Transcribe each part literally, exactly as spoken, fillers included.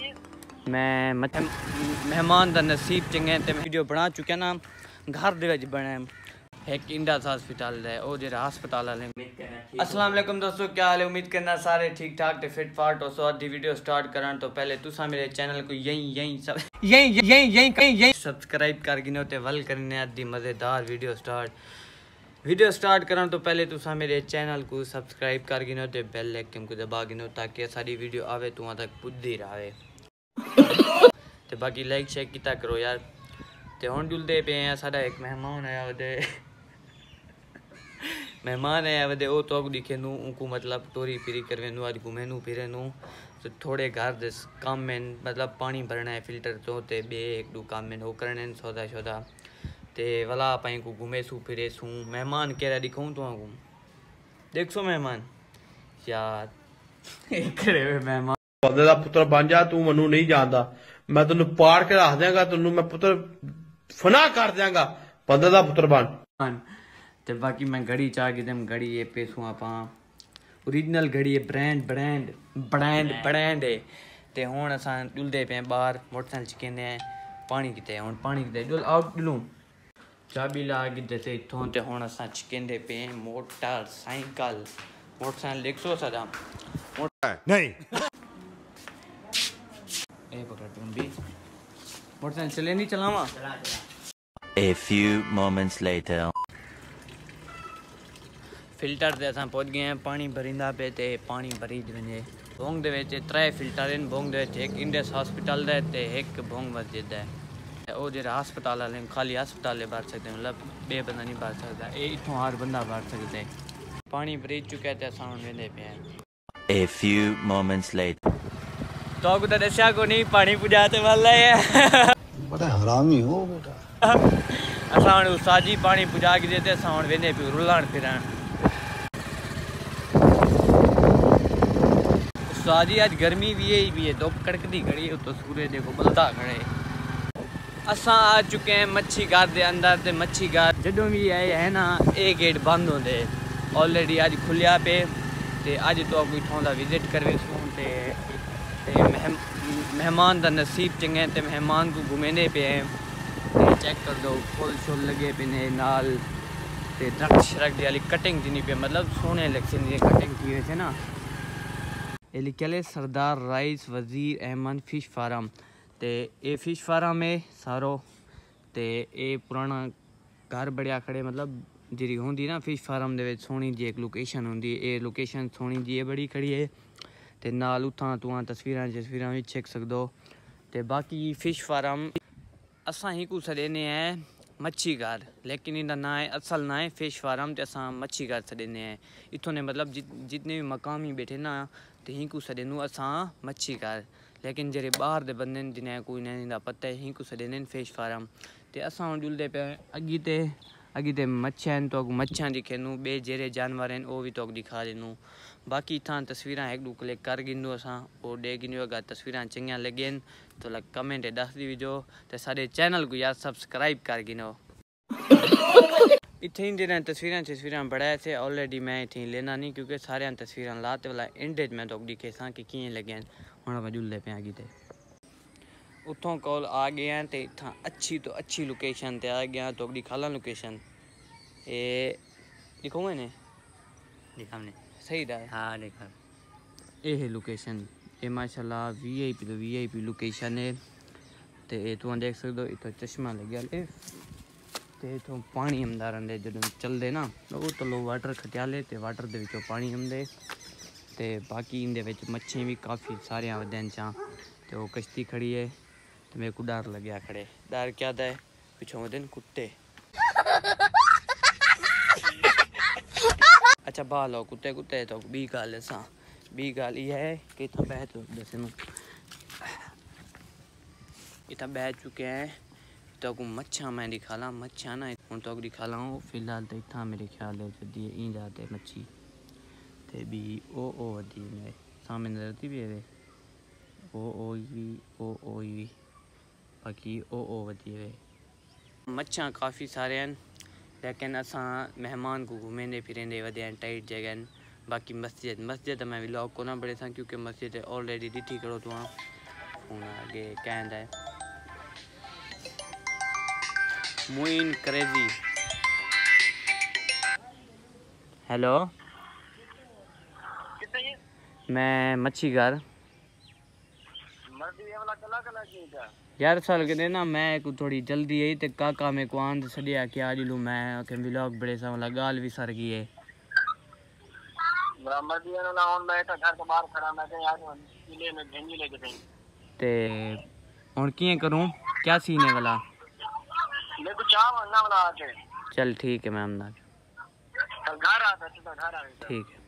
मैं मेहमान का नसीब चंगे ते वीडियो बना चुके ना घर दे विच बने एक इंडस हॉस्पिटल है ओ जेरा हस्पताल वाले। अस्सलाम वालेकुम दोस्तों, क्या हाल है? उम्मीद करना सारे ठीक ठाक ते फिट फाट हो। सो अद्धी वीडियो स्टार्ट करन तो पहले तुसा मेरे चैनल को यहीं यहीं सब यहीं यहीं यहीं कहीं यहीं सब्सक्राइब कर गिनो ते वल करने अद्धी मज़ेदार वीडियो स्टार्ट वीडियो स्टार्ट करन तो पहले तुसा मेरे चैनल को सब्सक्राइब कर गिनो ते बेल आइकन को दबा गिनो ताकि सारी वीडियो आवे तुहां तक पुजदी रहे। ते बाकी लाइक शेयर किया करो यार। ते हुण जुलदे पे हैं साडा एक मेहमान आया वदे मेहमान आया वदे ओ तो दिखे नू उनको मतलब टोरी फिरी करवे नू आज घूमे नू फिरे नू तो थोड़े घर दे काम में मतलब पानी भरना है फिल्टर तो ते बे एक दो काम में वो करने सौदा शौदा ते वाला पाई को घूमे सू फिरे सू। मेहमान केरा दिखाऊं तो आगू देख सो मेहमान यार करे मेहमान बंदे दा पुत्र बन जा तू मनु नहीं जानदा मैं तेन पाड़ के रख देंगा तेन मैं पुत्र फना कर देंगा बंदे दा पुत्र बन। ते बाकी मैं घड़ी चाह के दम घड़ी ये पेसू आप ओरिजिनल घड़ी है ब्रांड ब्रांड ब्रांड ब्रांड है। ते हुण असां जुलदे पे बाहर मोटरसाइकिल चिकने पानी किते हुण पानी किते जुल आउट जुलूं चाबी ला के ते इथों ते हुण असां चिकने पे मोटरसाइकिल मोटरसाइकिल देख सो सदा नहीं ए पकड़ तुम भी मोटरसाइकिल चले नहीं चलावा। A few moments later filter ते असां पहुंच गए हैं पानी भरिंदा पे ते पानी भरी वने बोंग दे विच त्रै फिल्टर हैं बोंग दे विच एक इंडस हॉस्पिटल दा ते एक बोंग मस्जिद है ओ जेरा हस्पताल वाले खाली हस्पताल भर सकते हैं मतलब बे बंदा नहीं भर सकता ए इथों हर बंदा भर सकता है। पानी भरी चुका है ते असां हुण वेंदे पे हैं। A few moments later तो आपको तो दस्या को नहीं पानी पुजाते वाला है बड़ा हरामी हो बेटा। असां हुण उस्ताद जी पानी पुजा के देते असां हुण वेंदे पे रुलण फिरण। उस्ताद जी आज गर्मी भी है भी है धुप कड़कदी खड़ी है तो सूरज देखो बलदा खड़े। असां आ चुके हैं मच्छी घर दे अंदर ते मच्छी घर जदों भी आए है ना ए गेट बंद होंदे ऑलरेडी आज खुलिया पे ते अज तो कोई इथों दा विजिट करवे सूं ते ते मेहमान का नसीब चंगे ते मेहमान को घूमेंदे पे हैं। चेक कर दो फुल शुल लगे पे ने नाल ते दरख्त शरक दी वाली कटिंग जिनी पे मतलब सोने इलेक्शन की कटिंग की हुई है ना ये लिखे सरदार राइस वजीर अहमद फिश फार्म ते ये फिश फार्म है सारो ते ये पुराना घर बड़िया खड़े मतलब जी होंगी ना फिश फार्म दे सोहनी जी एक लोकेशन होंगी ये लोकेशन सोहनी जी बड़ी खड़ी है ते नाल उठां तुआं तस्वीरां तस्वीरां भी चेक सकदो। ते बाकी फिश फार्म असां ही को सदेने हैं मच्छी घर लेकिन इनका ना है असल ना है फिश फार्म ते असां मच्छी घर सदेने हैं इथों ने मतलब जि, जितने भी मकामी बैठे ना तो ही को सदेनू असां मच्छी घर लेकिन जेरे बाहर दे बंदे जिन्हें कोई नहीं दा पता है ही को सदेने फिश फार्म ते असां जुलदे पे अगी ते अगी ते मच्छियां तो मच्छियां दिखेनू बे जेरे जानवर हैं वो भी तो दिखा देनू। बाकी इतना तस्वीरां एक दो क्लिक कर गिनू असां और दे गिनू अगर तस्वीरां चंगियां लगेन तो लाइक कमेंट दस दी विजो ते सारे चैनल को यार सब्सक्राइब कर गिनो। इतने ही दिन तस्वीरां तस्वीरां बढ़ाए थे ऑलरेडी मैं इतनी लेना नहीं क्योंकि सारे तस्वीरां लाते वाला इंड मैं तो दिखे सा कि किए लगेन हूँ मैं जुलदे पे आगे थे उतों कॉल आ गया तो इतना अच्छी तो अच्छी लोकेशन ते आ गया तो दिखाला लोकेशन ये दिखाऊँ मैंने दिखा हमने सही रहा हाँ देखा ये है लोकेशन ये माशाल्लाह वी आई पी तो वी आई पी लोकेशन है तो ये तुम देख सकते हो इतना चश्मा लग गया ते तो पानी अंदर आंदे जो चलते ना वो तो लो वाटर खटियाले तो वाटर दे विचों पानी आंदे ते बाकी इंदे विच मच्छियां भी काफ़ी सारे वदन चा तो वो कश्ती खड़ी है तो मेरे को डर लग गया खड़े डर क्या था पिछों वदन कुत्ते अच्छा बालो कुत्ते कुत्ते तो बी गल सा बी गल ये है कि इतना बह तो दस इतना बह चुके हैं तो मच्छा मैं दिखाला मच्छा ना हूँ तो दिखाला हूँ फिलहाल तो इतना मेरे ख्याल है दी ई जाते मच्छी ते भी ओ ओ वधी मेरे सामने नजरती भी है ओ ओ भी ओ ओ भी बाकी ओ ओ वधी है मच्छा काफ़ी सारे हैं लेकिन असां मेहमान को घूमेंदे फिरेंदे वधे टाइट जगह बाकी मस्जिद मस्जिद मैं व्लॉग को ना बड़े सा क्योंकि मस्जिद ऑलरेडी ॾिठी करो तो फोन आगे कहता है मोइन क्रेजी। हेलो मैं मच्छी घर यार साल के ना मैं को थोड़ी जल्दी आई ते काका में को आंद सड़िया कि आज लू मैं के व्लॉग बड़े सा वाला गाल भी सर गई है ते हुन किए करूं क्या सीन है वाला चल ठीक है मैं आमना ठीक है।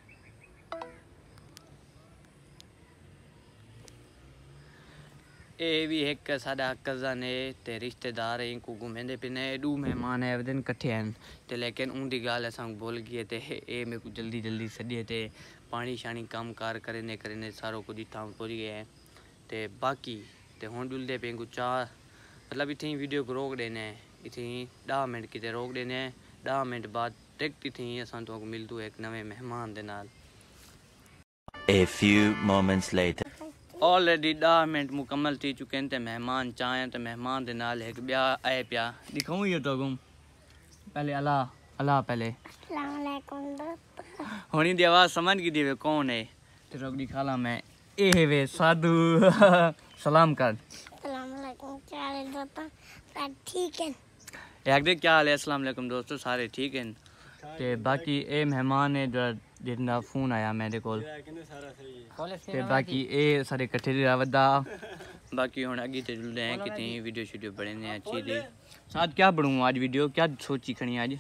ये भी एक साडा कज़न है ते रिश्तेदार है को घूमेंदे पिने दू मेहमान है दिन कट्ठे हैं ते लेकिन उनकी गाल असां बोल गए ते ए मेरे को जल्दी जल्दी सदिए ते पानी शानी काम कार करने करने सारो कुछ इतना पहुंच गया है ते बाकी ते हुन डुलदे पे को चाह मतलब इतनी वीडियो को रोक देने इतनी दस मिनट किते रोक देने दस मिनट बाद टेक्ट थी असां तो मिलदू एक नवे मेहमान दे नाल। A few moments later. Already दस मिनट मुकम्मल थी चुके हैं ते मेहमान चाहें तो मेहमान दे नाल एक ब्याह आए पिया दिखाऊं ये तो गुम पहले अल्लाह अल्लाह पहले अस्सलाम वालेकुम दोस्त होनी दी आवाज समझ की दी वे कौन है ते रोक दिखाला मैं ए वे साधु सलाम कर अस्सलाम वालेकुम क्या हाल है दोस्तों सब ठीक है एक दे क्या हाल है अस्सलाम वालेकुम दोस्तों सारे ठीक हैं ते बाकी ए मेहमान है जो जिन्ना फोन आया मेरे कोल ते बाकी ए सारे इकट्ठे दा वदा बाकी हुन अगे ते जुलदे हैं कितनी वीडियो शीडियो बने अच्छी दी साथ क्या बनूं आज वीडियो क्या सोची खणी आज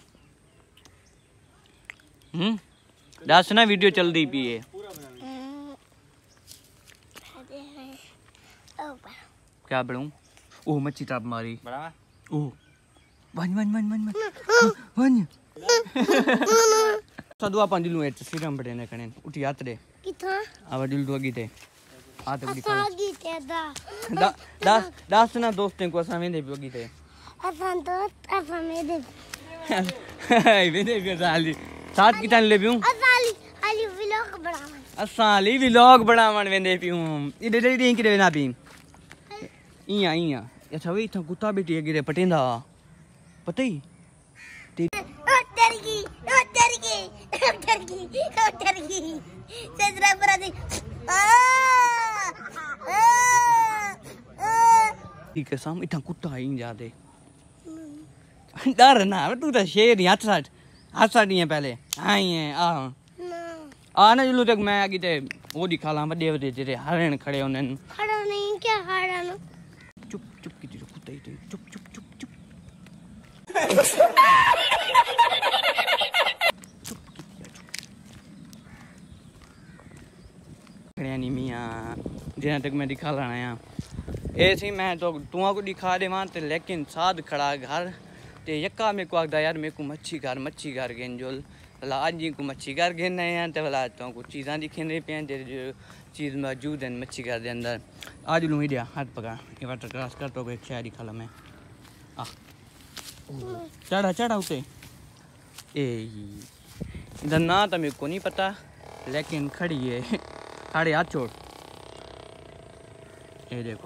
हम्म दस ना वीडियो चलदी पी है क्या बनूं ओ मच्छी टाप मारी बड़ा ओ वन वन वन वन वन साधु आप दिलू है सिरम बड़े ने कने उठी हाथ दे किथा आवा दिल दो अगी ते हाथ बड़ी असा अगी ते दा दस दस ना दोस्तों को असा वेंदे अगी ते असा दोस्त असा मेरे वेंदे भी साली साथ कितन ले पियूं असा अली अली व्लॉग बनावन असा अली व्लॉग बनावन वेंदे पियूं इडे डे डी किदे ना पी इया इया अच्छा वे था कुत्ता बेटी अगी पटेंदा पता ही डर गई डर गई डर गई डर गई सजरा पर दे ठीक है साम इतना कुत्ता ही जा दे डर ना तू तो शेर हाथ साथ हाथ साथ है पहले आई है आ आ ना जुलू तक मैं आगे ते वो दिखा ला बड़े बड़े तेरे हरण खड़े होने खड़ा नहीं क्या हरण चुप चुप की कुत्ता ही चुप चुप चुप चुप जिना तक मैं दिखा लाना यहाँ ए सी मैं तो तुआ को दिखा दे वहाँ ते लेकिन साध खड़ा घर ते यक्का मेरे को आखदा यार मेरे को मच्छी घर मच्छी घर गेन जोल भला आज जी को मच्छी घर गेन हैं ते भला तो को चीज़ां दिखने पे जो चीज़ मौजूद हैं मच्छी घर के अंदर आज लूँ दिया हाथ पका ये वाटर क्रॉस कर तो एक शायरी दिखा ला मैं आ चढ़ा चढ़ा उसे ए इधर ना तो मेरे को नहीं पता लेकिन खड़ी है खड़े हाथ छोड़ ये देखो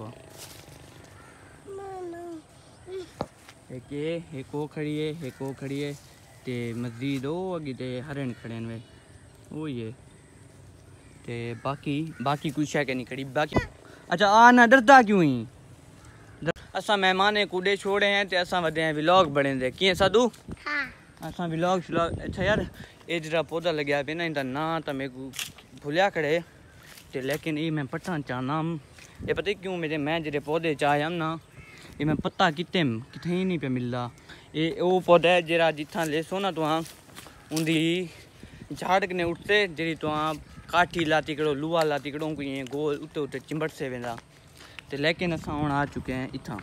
एक ये एक वो खड़ी है एक वो खड़ी है ते मस्जिद वो अगे ते हरण खड़े में वो ये ते बाकी बाकी कुछ है क्या नहीं खड़ी बाकी अच्छा आ ना डरता क्यों ही असा मेहमान कूड़े छोड़े हैं ते असा वधे हैं व्लॉग बने दे किए साधु हां असा व्लॉग व्लॉग अच्छा यार ये जरा पौधा लग्या पे ना इनका ना तो मेरे को भूलिया खड़े ते लेकिन ये मैं पता चाहना ये पता क्यों मेरे मैं जेरे पौधे चाहे ना ये मैं पता कितने कितने ही नहीं पे मिलता ये वो पौधा है जरा जिथा ले सो ना तुम उनकी झाड़ कने उठते जी तुम काठी लाती कड़ो लुआ लाती कड़ो कोई गोल उत्ते उत्ते चिंबड़ से वेंदा ते लेकिन असा हुण आ चुके हैं इतना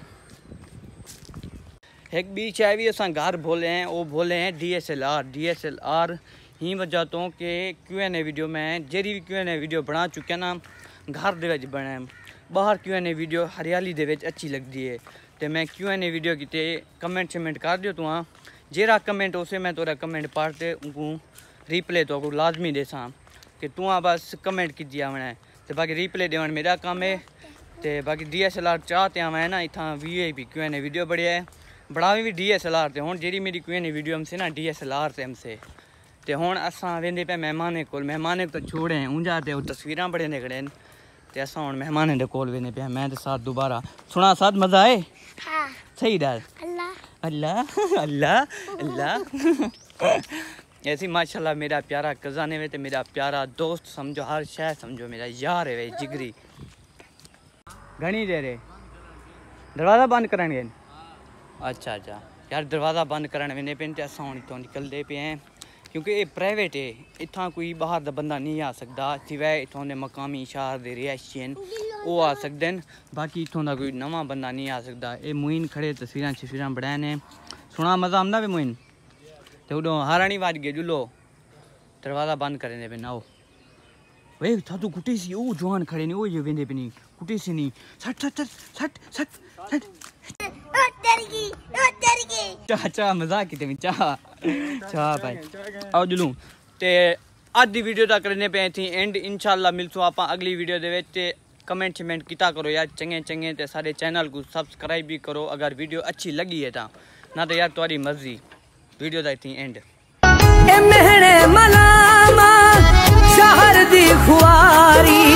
एक बीच है भी असा घर बोले हैं वो बोले हैं D S L R D S L R ही वजह तो कि क्यू एन ए वीडियो में जेरी भी क्यू एन ए वीडियो बना चुके ना घर दे विच बने बाहर क्यू एन ए वीडियो हरियाली दे विच अच्छी लगती है तो मैं क्यू एन ए वीडियो की कमेंट शमेंट कर दियो तू जेरा कमेंट उसे मैं तोरा कमेंट पढ़ते उनको रिप्ले तो लाजमी देसा कि तू बस कमेंट कीजिए मैंने तो बाकी रिप्ले देवन मेरा काम है ते बाकी डी एस एल आर चाहते हैं मैं ना इतना वी आई पी क्यों ने वीडियो बढ़िया है बढ़ावी भी डी एस एल आर से हूँ जी मेरी क्यों ने वीडियो हमसे ना डी एस एल आर से हमसे तो हूँ असा वेंदे पे मेहमान को मेहमान तो छोड़े ऊंजा तो तस्वीर बड़े निकले तो असा हूँ मेहमान के कोल वेंदे पे मैं तो साथ दोबारा सुना साथ मजा आए हाँ सही डाल अल्लाह अल्लाह अल्लाह अल्लाह ऐसी माशाल्लाह मेरा प्यारा कज़न है तो मेरा प्यारा दोस्त समझो हर शय समझो मेरा यार है जिगरी घनी देर है दरवाज़ा बंद कराने अच्छा अच्छा यार दरवाज़ा बंद कराने वेंदे पे अस हूँ इतों निकलते पे हैं क्योंकि ये प्राइवेट है इतना कोई बाहर का बंदा नहीं आ सकता सिवाय इतों के मकामी शहर के रिहायशी हैं वो आ सकते हैं बाकी इतों का कोई नवा बंदा नहीं आ सकता ये मोइन खड़े तस्वीर तस्वीर बनाए ने सुना मज़ा आंदा भी मोइन तो उडो हारानी वाज गए जुलो दरवाज़ा बंद करें पे ना वे था तू कुटी सी ओ जवान खड़े नहीं वो ये वेंदे पे नहीं कुटी सी नहीं सट सट सट सट सट ओ तेरी की ओ तेरी की चाह चाह मजाक की ते चाह चाह भाई आओ जुलू ते आज दी वीडियो दा करने पे थी एंड इंशाल्लाह मिलसो आपा अगली वीडियो दे विच कमेंट शमेंट किता करो यार चंगे चंगे ते सारे चैनल को सब्सक्राइब भी करो अगर वीडियो अच्छी लगी है ता ना तो यार तुम्हारी मर्जी वीडियो दा थी एंड ए महणे मलामा शहर दी खुआरी